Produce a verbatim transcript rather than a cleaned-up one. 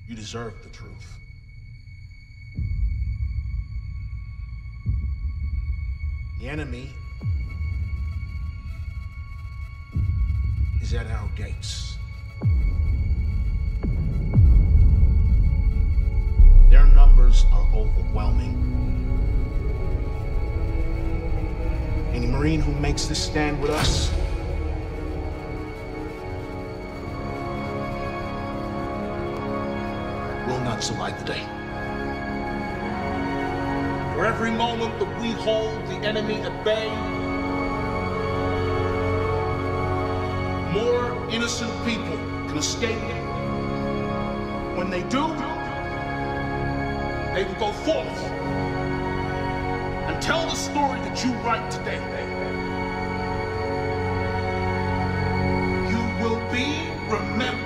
You deserve the truth. The enemy is at our gates. Their numbers are overwhelming. Any Marine who makes this stand with us will not survive the day. For every moment that we hold the enemy at bay, more innocent people can escape. When they do, they will go forth and tell the story that you write today. You will be remembered.